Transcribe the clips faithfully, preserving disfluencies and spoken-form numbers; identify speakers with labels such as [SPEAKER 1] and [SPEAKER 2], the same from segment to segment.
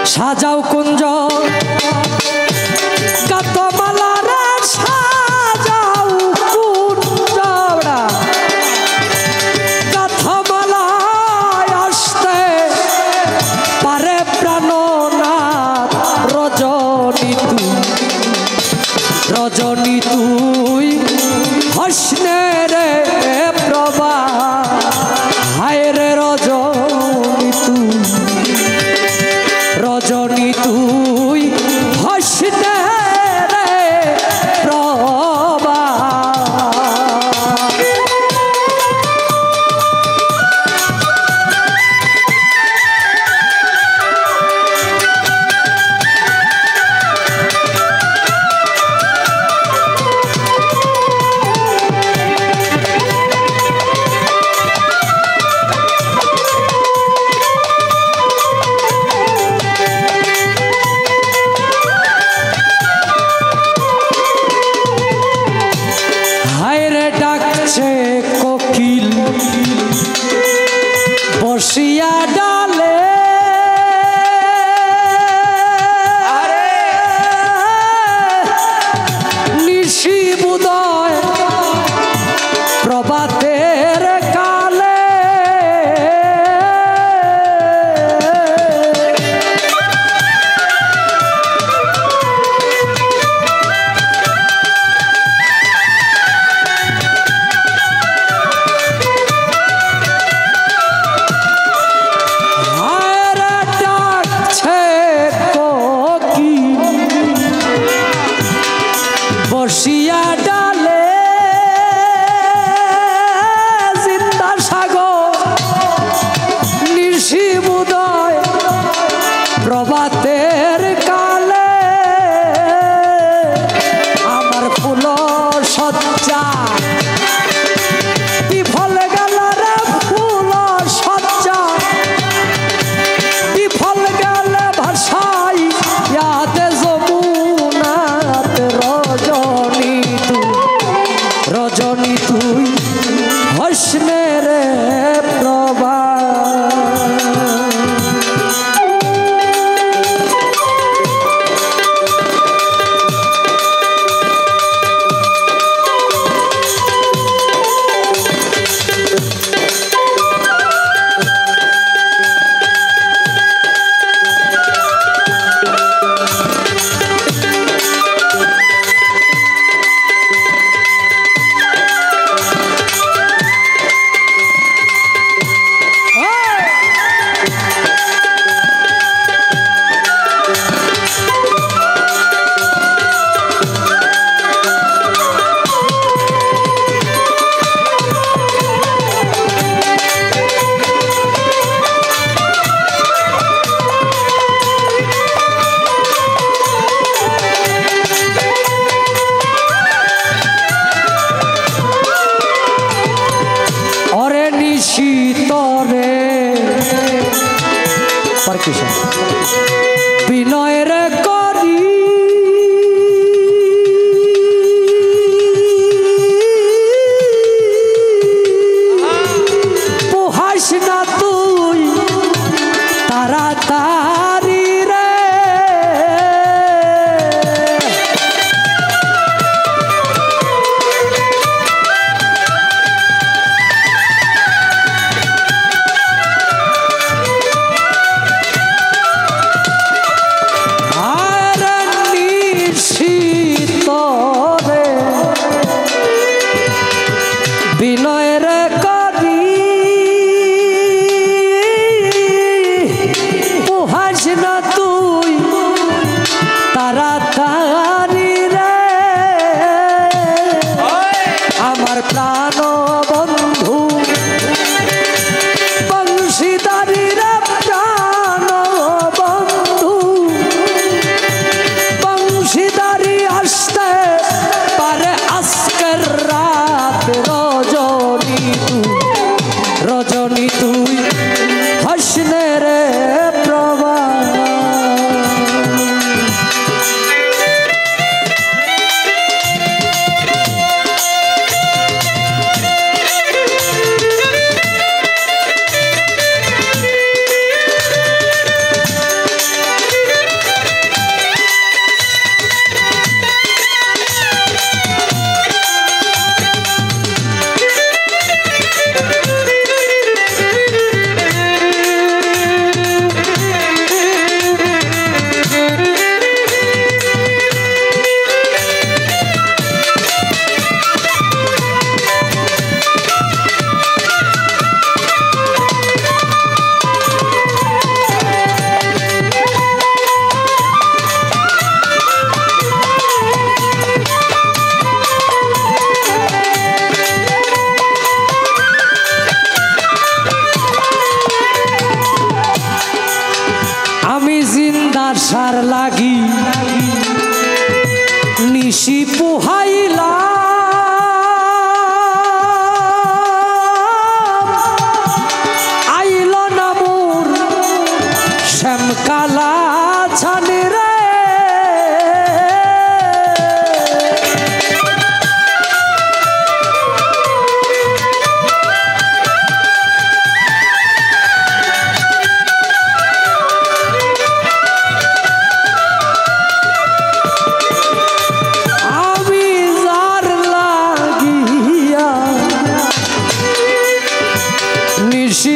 [SPEAKER 1] সাজাও কুঞ্জ কাতমালা রে সাজাও কুঞ্জ কাতমালা আসতে পারে প্রাণনাথ রজনী তুই রজনী তুই হসনে রে প্রভা হায় রে রজনী তুই রজনী তুই হসনে রে প্রভা কোকিল বসিয়া ডালে নিশি বুদয় প্রভাতের কালে বসিয়া ডালে জিন্দা সাগর নিশি বুদয় প্রভাতের কালে আমার ফুল সজ্জা বিফল গেল রে ফুল সজ্জা বিফল গেল ভাষাই ইয়াতে যমুনাত রজনী রজনী তুই হসনে রে প্রভা শীতরে বিনয়ের করি পোহাস না তুই তাড়াতাড়ি রে বিনয়ের করি পোহাস না তুই তাড়াতাড়ি রে আমার প্রাণ বন্ধু বংশীদারি রে প্রাণ বন্ধু বংশীদারি আসতে পারে আজকের রাত রজনী তুই রজনী তুই হসনে রে প্রভা জিন্দা সার লাগি নিশি পুহাইলা আইল না মোর শ্যামকালা ছানি রে নিশি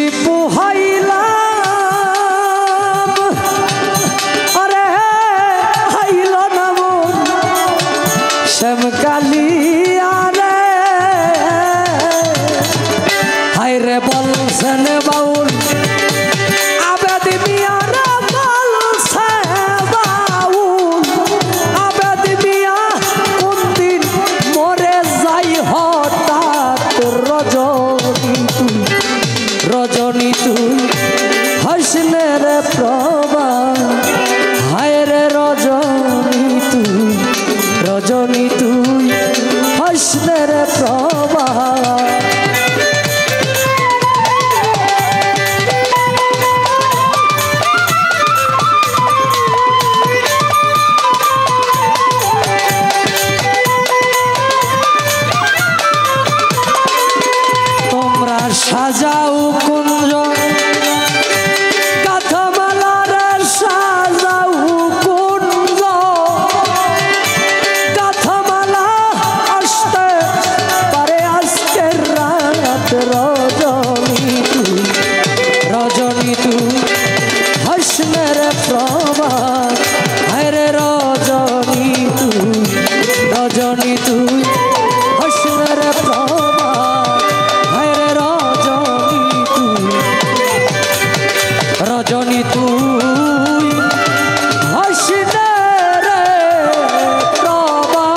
[SPEAKER 1] পুহাইলাম আরে হাইল না মন শ্যামকালিয়া রে হায়রে বলছেন বাউল আবেদ মিয়া রে বলছে বাউল আবেদ মিয়া কোন দিন মরে যাই হঠাৎ রজনী তুই রজনী তুই হাসনের প্রভা হায় রে রজনী তুই রজনী তুই হাসনের প্রভা তোমরা সাজাও কুঞ্জ কাঁথামালার সাজাও কুঞ্জ কাঁথামালা আসতে পারে আজকের রাত রজনী তুই রজনী তুই হাসনের প্রভা হায় রে রজনী তুই রজনী তুই হাসনের প্রভা রজনী তুই হাসনের প্রভা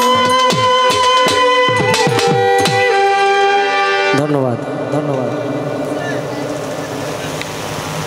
[SPEAKER 1] ধন্যবাদ ধন্যবাদ।